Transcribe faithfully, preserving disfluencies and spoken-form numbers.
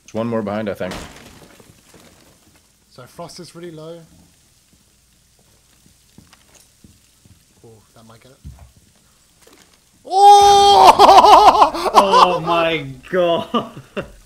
There's one more behind, I think. So Frost is really low. Oh, that might get it. Oh! Oh my god!